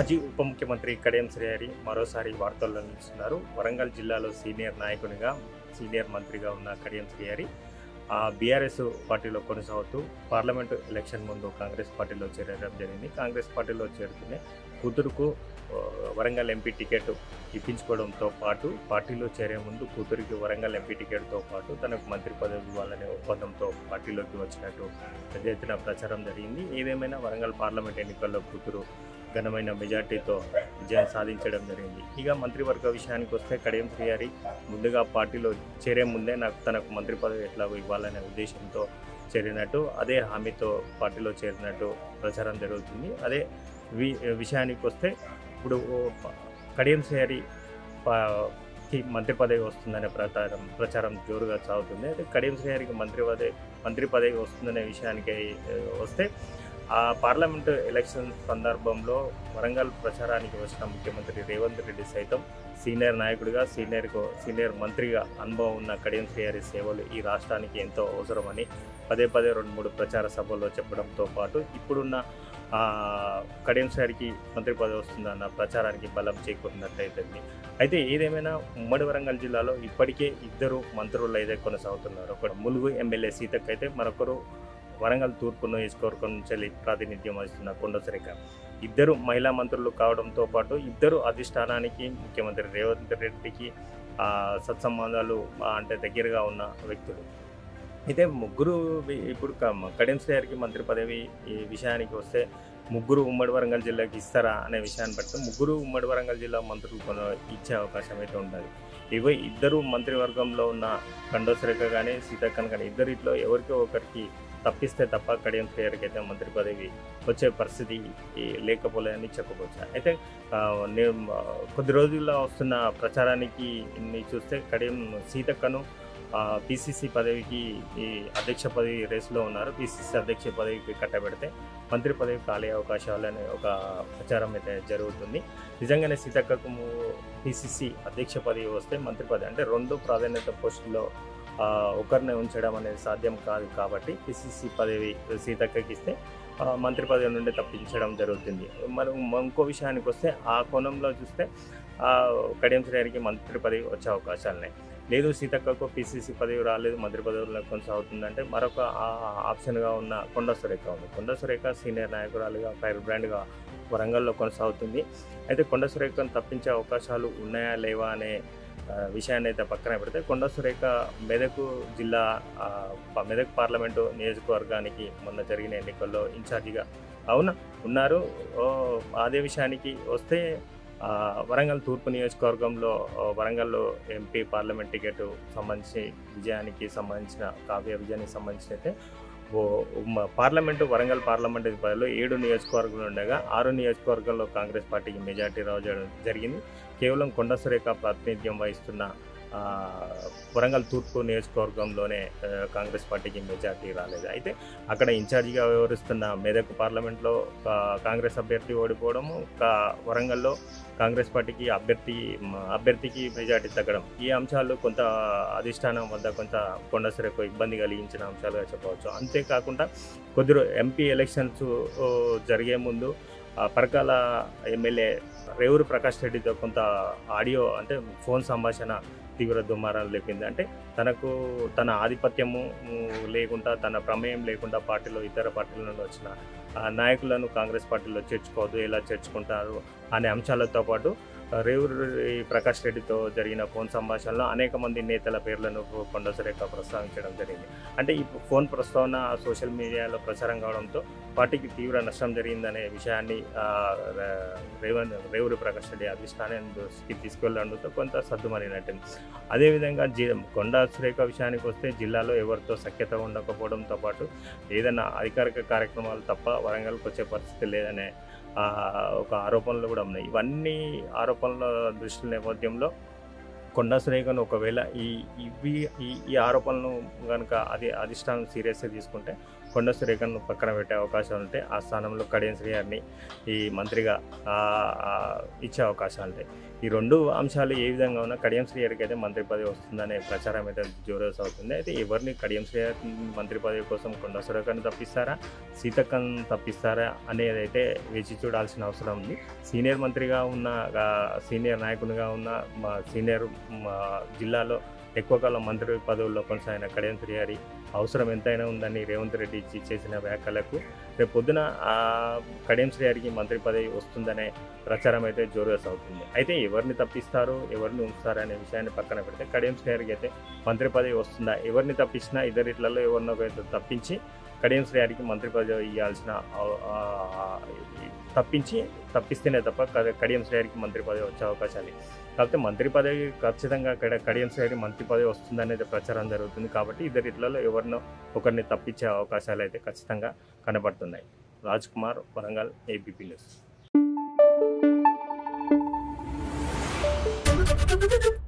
మాజీ ఉప ముఖ్యమంత్రి కడియం శ్రీహరి మరోసారి వార్తల్లో నిలుస్తున్నారు. వరంగల్ జిల్లాలో సీనియర్ నాయకునిగా, సీనియర్ మంత్రిగా ఉన్న కడియం శ్రీహరి బీఆర్ఎస్ పార్టీలో కొనసాగుతూ పార్లమెంటు ఎలక్షన్ ముందు కాంగ్రెస్ పార్టీలో చేరడం జరిగింది. కాంగ్రెస్ పార్టీలో చేరుతూనే కూతురుకు వరంగల్ ఎంపీ టికెట్ ఇప్పించుకోవడంతో పాటు పార్టీలో చేరే ముందు కూతురికి వరంగల్ ఎంపీ టికెట్తో పాటు తనకు మంత్రి పదవి ఇవ్వాలనే ఒప్పందంతో పార్టీలోకి వచ్చినట్టు పెద్ద ఎత్తున ప్రచారం జరిగింది. ఏదేమైనా వరంగల్ పార్లమెంట్ ఎన్నికల్లో కూతురు ఘనమైన మెజార్టీతో విజయం సాధించడం జరిగింది. ఇక మంత్రివర్గ విషయానికి వస్తే కడియం శ్రీహరి ముందుగా పార్టీలో చేరే ముందే తనకు మంత్రి పదవి ఎట్లాగో ఇవ్వాలనే ఉద్దేశంతో చేరినట్టు, అదే హామీతో పార్టీలో చేరినట్టు ప్రచారం జరుగుతుంది. అదే విషయానికి వస్తే ఇప్పుడు కడియం శ్రీహరి మంత్రి పదవి వస్తుందనే ప్రచారం జోరుగా సాగుతుంది. అయితే కడియం శ్రీహరికి మంత్రి పదవి వస్తుందనే విషయానికి వస్తే ఆ పార్లమెంటు ఎలక్షన్ సందర్భంలో వరంగల్ ప్రచారానికి వచ్చిన ముఖ్యమంత్రి రేవంత్ రెడ్డి సైతం సీనియర్ నాయకుడిగా, సీనియర్ మంత్రిగా అనుభవం ఉన్న కడియం శ్రీహరి సేవలు ఈ రాష్ట్రానికి ఎంతో అవసరమని పదే 2-3 ప్రచార సభల్లో చెప్పడంతో పాటు ఇప్పుడున్న కడియం శ్రీహరికి మంత్రి పదవి వస్తుందన్న ప్రచారానికి బలం చేకూరినట్లయితే. అయితే ఏదేమైనా ఉమ్మడి వరంగల్ జిల్లాలో ఇప్పటికే 2 మంత్రులు అయితే కొనసాగుతున్నారు. ఒకరు ములుగు ఎమ్మెల్యే సీతక్క అయితే, మరొకరు వరంగల్ తూర్పు నియోజకవర్గం నుంచి ప్రాతినిధ్యం వహిస్తున్న కొండ సురేఖ. 2 మహిళా మంత్రులు కావడంతో పాటు 2 అధిష్టానానికి, ముఖ్యమంత్రి రేవంత్ రెడ్డికి సత్సంబంధాలు అంటే దగ్గరగా ఉన్న వ్యక్తులు. అయితే ముగ్గురు ఇప్పుడు కడియం శ్రీహరికి మంత్రి పదవి ఈ విషయానికి వస్తే ముగ్గురు ఉమ్మడి వరంగల్ జిల్లాకి ఇస్తారా అనే విషయాన్ని బట్టి ముగ్గురు ఉమ్మడి వరంగల్ జిల్లా మంత్రులు ఇచ్చే అవకాశం అయితే ఉంటుంది. 2 మంత్రివర్గంలో ఉన్న కొండ సురేఖ కానీ సీతక్కను కానీ ఇద్దరిట్లో ఎవరికో ఒకరికి తప్పిస్తే తప్ప కడియం శ్రీహరికి అయితే మంత్రి పదవి వచ్చే పరిస్థితి లేకపోలేదని చెప్పుకోవచ్చు. అయితే కొద్ది రోజుల్లో వస్తున్న ప్రచారానికి చూస్తే కడియం సీతక్కను పిసిసి పదవికి ఈ అధ్యక్ష పదవి రేసులో ఉన్నారు. పిసిసి అధ్యక్ష పదవికి కట్టబెడితే మంత్రి పదవి ఖాళీ అవకాశాలనే ఒక ప్రచారం అయితే జరుగుతుంది. నిజంగానే సీతక్కకు పిసిసి అధ్యక్ష పదవి వస్తే మంత్రి పదవి అంటే 2 ప్రాధాన్యత పోస్టుల్లో ఒకరిని ఉంచడం అనేది సాధ్యం కాదు. కాబట్టి పిసిసి పదవి సీతక్కకి ఇస్తే మంత్రి పదవి నుండి తప్పించడం జరుగుతుంది. మరి ఇంకో విషయానికి వస్తే ఆ కోణంలో చూస్తే కడియం శ్రీహరికి మంత్రి పదవి వచ్చే అవకాశాలున్నాయి. లేదు సీతక్కకు పిసిసి పదవి రాలేదు, మంత్రి పదవుల్లో కొనసాగుతుందంటే మరొక ఆప్షన్గా ఉన్న కొండ సురేఖ ఉంది. కొండ సురేఖ సీనియర్ నాయకురాలుగా, ఫైర్ బ్రాండ్గా వరంగల్లో కొనసాగుతుంది. అయితే కొండ సురేఖను తప్పించే అవకాశాలు ఉన్నాయా లేవా అనే విషయాన్ని అయితే పక్కన పెడితే, కొండ సురేఖ మెదక్ జిల్లా మెదక్ పార్లమెంటు నియోజకవర్గానికి మొన్న జరిగిన ఎన్నికల్లో ఇన్ఛార్జిగా ఉన్నారు. అదే విషయానికి వస్తే వరంగల్ తూర్పు నియోజకవర్గంలో వరంగల్లో ఎంపీ పార్లమెంట్ టికెట్ సంబంధించి విజయానికి సంబంధించి అయితే వరంగల్ పార్లమెంటు పరిధిలో 7 నియోజకవర్గాలు ఉండగా 6 నియోజకవర్గాల్లో కాంగ్రెస్ పార్టీకి మెజార్టీ రావడం జరిగింది. కేవలం కొండ సురేఖ ప్రాతినిధ్యం వహిస్తున్న వరంగల్ తూర్పు నియోజకవర్గంలోనే కాంగ్రెస్ పార్టీకి మెజార్టీ రాలేదు. అయితే అక్కడ ఇన్ఛార్జిగా వ్యవహరిస్తున్న మెదక్ పార్లమెంట్లో కాంగ్రెస్ అభ్యర్థి ఓడిపోవడము, వరంగల్లో కాంగ్రెస్ పార్టీకి అభ్యర్థికి మెజార్టీ తగ్గడం, ఈ అంశాలు కొంత అధిష్టానం వద్ద కొంత కొండ సురేఖకు ఇబ్బంది కలిగించిన అంశాలుగా చెప్పవచ్చు. అంతేకాకుండా ఎంపీ ఎలక్షన్స్ జరిగే ముందు పరకాల ఎమ్మెల్యే రేవూరు ప్రకాష్ రెడ్డితో కొంత ఆడియో అంటే ఫోన్ సంభాషణ తీవ్ర దుమారాలు లేపింది. అంటే తన ఆధిపత్యము లేకుండా, తన ప్రమేయం లేకుండా పార్టీలో ఇతర పార్టీల నుండి వచ్చిన నాయకులను కాంగ్రెస్ పార్టీలో చేర్చుకోవద్దు, ఎలా చేర్చుకుంటారు అనే అంశాలతో పాటు రేవూరు ప్రకాష్ రెడ్డితో జరిగిన ఫోన్ సంభాషణలో అనేక మంది నేతల పేర్లను కొండ సురేఖ ప్రస్తావించడం జరిగింది. అంటే ఈ ఫోన్ ప్రస్తావన సోషల్ మీడియాలో ప్రచారం కావడంతో పార్టీకి తీవ్ర నష్టం జరిగిందనే విషయాన్ని రేవూరు ప్రకాష్ రెడ్డి అధిష్టానం దృష్టికి తీసుకెళ్లడంతో కొంత సద్దుమణినట్టుంది. అదేవిధంగా కొండ సురేఖ విషయానికి వస్తే జిల్లాలో ఎవరితో సఖ్యత ఉండకపోవడంతో పాటు ఏదైనా అధికారిక కార్యక్రమాలు తప్ప వరంగల్కి వచ్చే పరిస్థితి లేదనే ఒక ఆరోపణలు కూడా ఉన్నాయి. ఇవన్నీ ఆరోపణల దృష్టి నేపథ్యంలో కొండా సురేఖను ఒకవేళ ఇవి ఈ ఆరోపణలను కనుక అధిష్టానం సీరియస్గా తీసుకుంటే కొండా సురేఖను పక్కన పెట్టే అవకాశం ఉంటే ఆ స్థానంలో కడియం శ్రీ గారిని ఈ మంత్రిగా ఇచ్చే అవకాశాలు ఉంటాయి. ఈ రెండు అంశాలు ఏ విధంగా ఉన్నా కడియం శ్రీ గారికి అయితే మంత్రి పదవి వస్తుందనే ప్రచారం అయితే జోరస్ అవుతుంది. అయితే ఎవరిని కడియం శ్రీ గారి మంత్రి పదవి కోసం కొండా సురేఖను తప్పిస్తారా, సీతక్కను తప్పిస్తారా అనేది అయితే వేచి చూడాల్సిన అవసరం ఉంది. సీనియర్ మంత్రిగా ఉన్న సీనియర్ నాయకునిగా ఉన్న సీనియర్ జిల్లాలో ఎక్కువ కాలం మంత్రి పదవుల్లో కొనసాగిన కడియం శ్రీ గారి అవసరం ఎంతైనా ఉందని రేవంత్ రెడ్డి చేసిన వ్యాఖ్యలకు రేపు పొద్దున కడియం శ్రీ గారికి మంత్రి పదవి వస్తుందనే ప్రచారం అయితే జోరుగా అవుతుంది. అయితే ఎవరిని తప్పిస్తారు, ఎవరిని ఉంచుతారు అనే విషయాన్ని పక్కన పెడితే కడియం శ్రీ గారికి అయితే మంత్రి పదవి వస్తుందా, ఎవరిని తప్పించినా ఇద్దరిట్లలో ఎవరినో తప్పించి కడియం శ్రీ గారికి మంత్రి పదవి ఇవ్వాల్సిన తప్పిస్తేనే తప్ప కడియం శ్రీ గారికి మంత్రి పదవి వచ్చే అవకాశాలు. కాకపోతే మంత్రి పదవి ఖచ్చితంగా కడియం శ్రీ గారికి మంత్రి పదవి వస్తుందనేది ప్రచారం జరుగుతుంది. కాబట్టి ఇద్దరిట్లలో ఎవరినో ఒకరిని తప్పించే అవకాశాలు అయితే ఖచ్చితంగా కనబడుతున్నాయి. Raj Kumar, Warangal, ABP news.